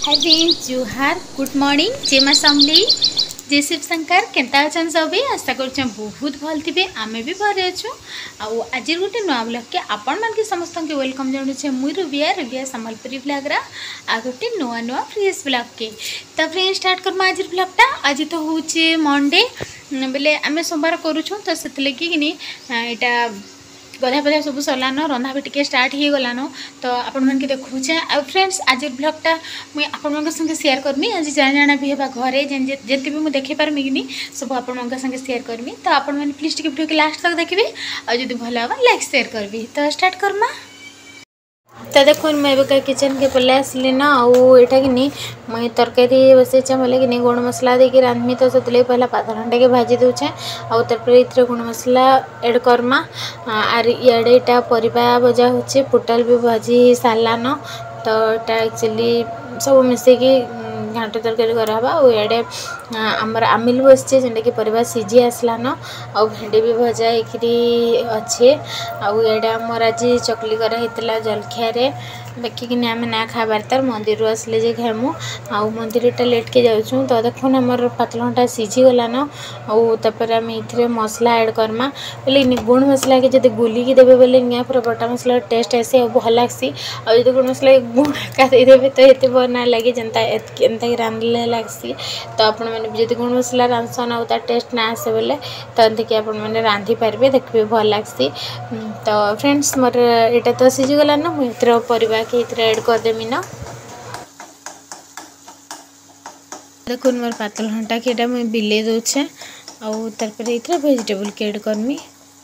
हाय friends जुहार good morning जय मां समली जय शिव शंकर केन्ता अच्छा सब आशा कर बहुत भल थे आम भी भर अच्छु आज गोटे नुआ ब्लग के आपण मान के समस्त के वेलकम जानुचे मुई रुबिया सम्बलपुरी ब्लग्रा आ गोटे नुआ नुआ फ्रेश ब्लग के तो फ्रेंड स्टार्ट करमा आज ब्लगटा आज तो हूँ मंडे बोले आम सोमवार करूँ तो से यहाँ गधा पधा सब सरलान रंधा भी टे स्टार्ट हो गलान तो आपण मैंने देखुचे आ फ्रेंड्स आज ब्लगटा मुझे आपण संगे शेयर करमी आज जाना जाना भी है घरे जिते भी मुझे देखी पार्मी कि सब आपण संगे शेयर करमी तो आपण मैंने प्लीज टे वीडियो के लास्ट तक देखिए और भल हम लाइक शेयर करबी तो स्टार्ट करमा। तो देखो मैं किचन के पल्ले आसली ना आटा कि मुई तरकारी बसईचे बोले कि गुण मसला देके रांधमी तो से पहला पातल के भाजी दूचे आर गुण मसला एड करमा आर इे इटा परिबा भजा होचे पुटल भी भाजी सारलान तो यहाँ एक्चुअली सब मिसेकी घाट तरकारी करावा इे आमर आमिल बसचे जेनटा कि परिबा सीझी आसलान आ भेंडी भी भजा होकरी अच्छे आड़े आमर आज चकली कराई जलखिया देखिकी आम ना खाबार तार मंदिर आसले जे खामु आउ मंदिरटा लेट के जाऊँ तो देखो आमर पातलटा सीझी गलान आपर आम ये मसला ऐड करमा बोले गुण मसला के जब गुलिकी देवे बोले निया पूरा बटा मसला टेस्ट आसे और भल लग्सी आदि गुण मसला गुण का देवे तो ये बना लगे जनता रांधले लग्सी तो आपण मैंने जब गुण मसला रांधसन आ टेस्ट ना आसे बोले तो देखिए आपण मैंने रांधि पारे देखिए भल लग्सी तो फ्रेंड्स मोर यहाँ तो सीझीगला ना मुझे परिवा के ऐड करदेमी ना देखो मोर पातल घंटा के मुझे बिले दूचे आपर ये वेजिटेबल के ऐड करमी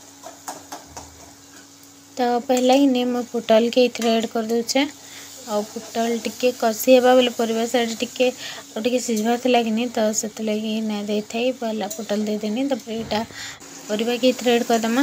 तो पहला ही नहीं मैं पुटल के ऐड कर दूचे आ पुटल टिके कषि हेबा बोले परिबा साइड टिके सीझबार थिला कि तो से लगी ना दे थाई पहला पुटल दे देनी तापर एटा परिबा के ऐड करदमा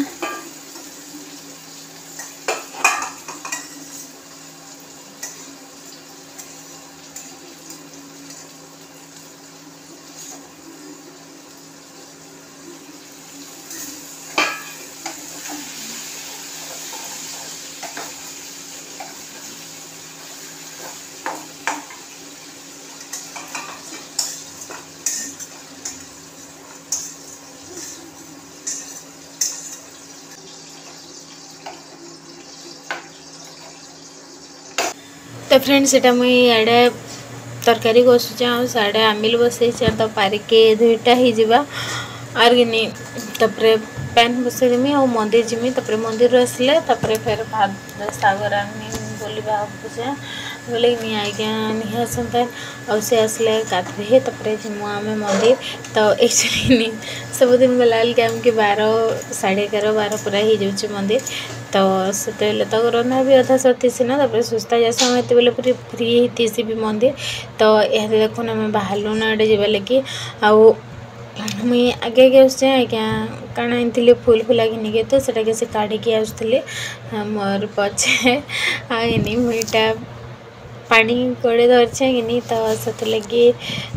तो फ्रेंड्स এটা मुई एडे तरकारी कषुचे साढ़े आमिल बसई तो पारिके दुईटा ही जीवा आर गिनी तपरे पैन बसईदेमी आ मंदिर जीमी तपरे मंदिर आसले तपरे फिर भात सागर आनी बोलवा पूजा बोले कि आज्ञा नहीं आसता और से आसले गाधे तपरे जीमु आम मंदिर तो एक्चुअली सबुदिन गला के आमके 12 साढ़े 11 पूरा हो जाऊँ मंदिर तो से तो रंधा भी अधा सरतीसी ना तपर सुस्ता जा समय बोले पूरी फ्री होती भी मंदिर तो यह देखो आम बाहर ना जावा लगे आउ मुई आगे आगे आसचे आज्ञा काण आनी फुल फुला घिनिके तो से से काढ़ी आसुले मोर पचे आनी मुईटा पानी कड़े धरछे कि तो से लगे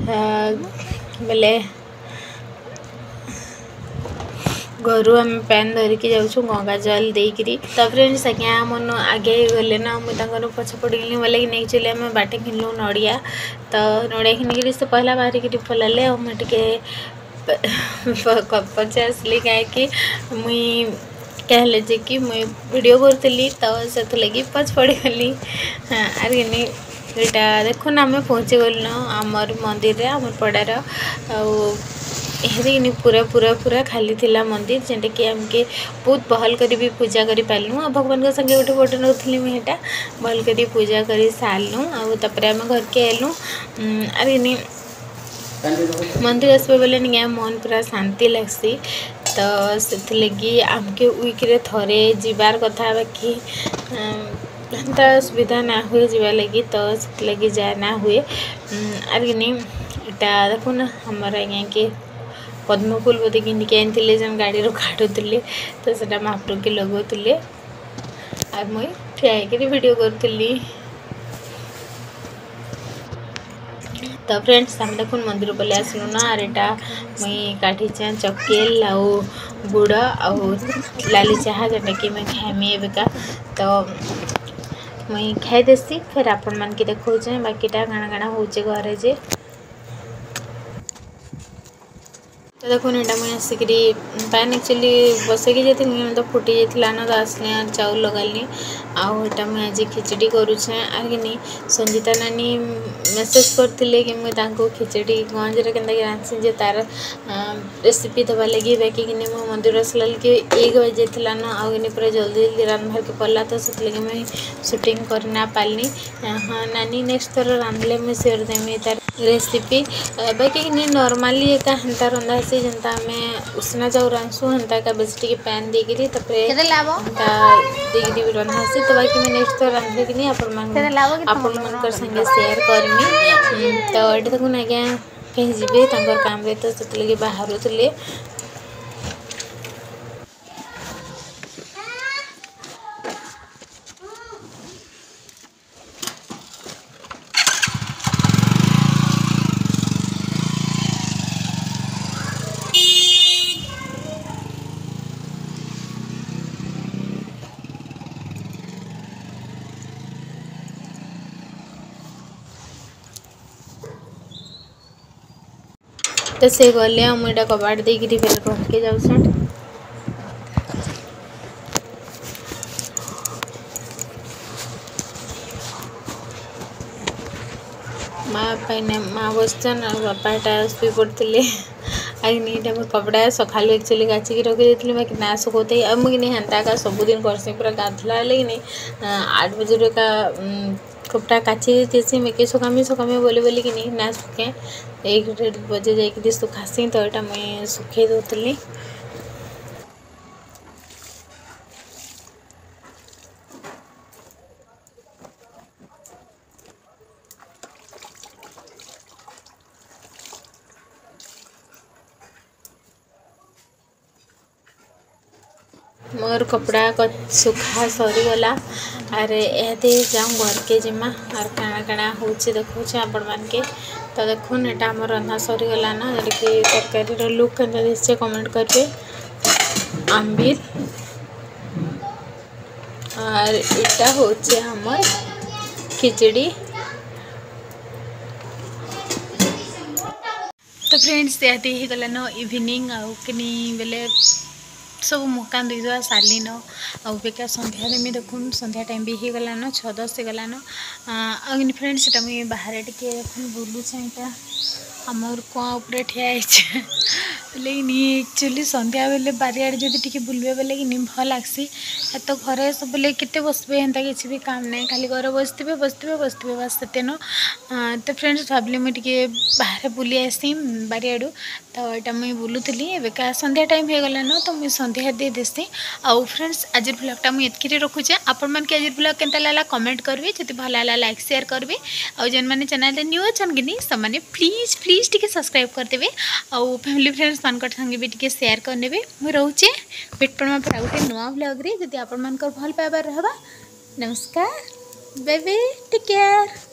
बोले घर आम पैन धरिकी जाऊँ गंगा जल देकरी तो फ्रेंड्स आज्ञा मन आगे गले ना मुझे पछ पड़ी बोले कि नहीं चले आम बाटे किनलु नड़िया तो नड़िया किनिकी से पहला बाहरिकी फलाले और मुझे पचासली कहीं मुई कहले जे कि मुई वीडियो करती तो से लगी पच पड़गली आर यहाँ देखो ना आम पहुँची गलु आमर मंदिर आमर पड़ार आनी पूरा पूरा पूरा खाली थिला मंदिर जेनटा कि आमके बहुत भल कर भी पूजा कर पार्लु आ भगवान संगे गोटे फोटो नौली मुझे भल कर पूजा कर सारलु आपर आम घर के आलु आर मंदिर आसबे बोले नहीं मन पूरा शांति लगसी तो से लगी आमके वीक्रे थरे जीवार कथा बाकी एंता सुविधा ना हुए जीवा लगी तो से लगी जा ना हुए आर इटा देखो ना हमारा यहाँ के पद्म फूल बोधे किनिके आनी जन गाड़ी काटुले तो से महाप्रभु के लगुले आर मुई ठिया वीडियो करी तो फ्रेंड्स हम देखो मंदिर पल्ले आसलु ना आर एटा मुई काढ़ीचे चकेल आउ गुड़ आउ लाली चाहा जोटा कि मैं खाइमी एबिका तो मुई खाई देसी फिर आपण मान की देखौचे बाकीटा काଣା काଣା होचे घरे जे। तो देखो एटा मुझे आसिक पैन एक्चुअली बसैकी जाती तो फुटी जाता ना तो आसने चाउल लगाली आटा मुझे आज खिचड़ी करुचे आगे संजीता नानी मेसेज करते कि मुझे खिचड़ी गंजे के रांधसी तार रेसिपी दबा लगे बाकी मो मंदिर आसला कि 1 बजे जाता ना आगे पूरा जल्दी जल्दी रांध के पड़ा तो से मुझे शूटिंग करना पालनी। हाँ नानी नेक्स्ट थर रांधले मुझे शेयर देमी तार रेसिपी बाकी नॉर्मली एका हेन्ता रंधा से जनता में उसना चाउ रांसु हेन्ता का बेस टिके पैन देगिरी तपरे हेन्ता देगिरी भी रंधा से तो बाकी मैं नेक्स्ट तो रांधले कि अपन मन संगे शेयर करमी। तो एटा देखो ना क्या कहीं जीवे तांकर काम रे तो से लगे बाहर उतले तो से गले मुझे कबाट देकर फिर घर के जाऊँ माँ माँ बसन बापा टाइल्स भी पड़ते आगे मोर कपड़ा सका एक्चुअली गाचिकी रखी थी बाकी ना सुखोते अब मुझे हेन्ता का सबुदिन करसी पूरा गाधला लगे 8 बजे का कपड़ा काची देसी मेके सुखामी बोली बोली कि नहीं ना सुखे 1 बजे जाकि सुखासी तो यहाँ मुझे सुखे दूसरी। मोर कपड़ा सुखा सरीगला अरे एहते जाऊँ घर के जिमा और काଣା काଣା हो देखो आपण मान के। तो देखो एटा मोर रंधा सरीगला ना जोटा कि तरकारी लुक केन्ता दिशे कमेंट करेंगे आंबिल और इटा होचे हमर खिचड़ी। तो फ्रेंड्स यादी ही गला न इवनिंग आउ कि बेले सब मुकान देदेवा सारी न बेका संध्या देमी देखुन संध्या टाइम भी ही गला न 6-10 गला न आगे फ्रेंड्स से मुझे बाहर टे देखुन बुलूचा आमर कुआ उपरे ठिया लेकिन एक्चुअली संध्या बेले बारियाड़े जब बुलवे बेले कि भल लगसी तो घरे सब बेले केते बसबे हेन्ता किसी भी काम नहीं खाली घर बसते बस से न। तो फ्रेंड्स भाविली मुझे बाहर बुली आसी बारियाड़ू तो यहाँ मुझे बुलूली एवं संध्या टाइम हो गला न तो मुझे संध्या दे देसी। आउ फ्रेंड्स आज ब्लॉगटा मुझे एतकी रखुचे आपण मन के आज ब्लॉग केनता लागला कमेंट करबे जति भल लागला लाइक शेयर करबे आउ जेन माने चैनल न्यू अछन कि नहीं समाने प्लीज प्लीज टिके सब्सक्राइब कर देबे आउ फैमिली फ्रेंड्स मानकर संगे भी टिके शेयर कर नेबे। मु रहूचे पेट परमा पर आउटे नवा ब्लॉग रे जति आपण मानकर भल पाइबार रहबा। नमस्कार बाय बाय टेक केयर।